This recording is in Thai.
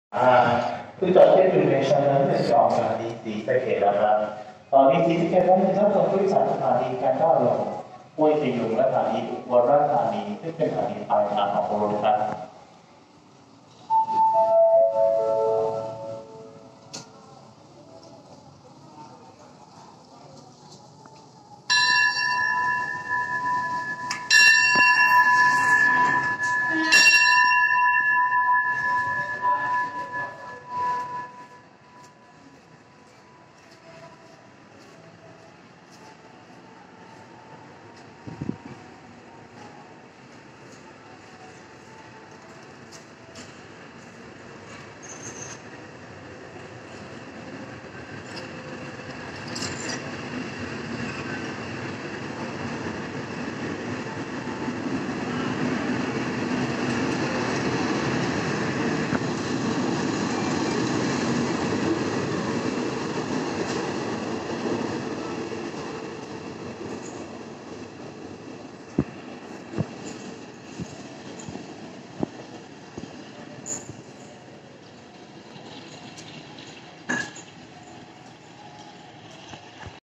คือจอดเทียบอยู่ในชั้นนั้นเป็นจอดสถานีสีสะเกษนะครับตอนนี้สีสะเกษนั้นมีทั้งส่วนผู้โดยสารสถานีการก้าวลงห้วยขยุงและสถานีอุบลราชธานีซึ่งเป็นสถานีปลายทางของรถครับ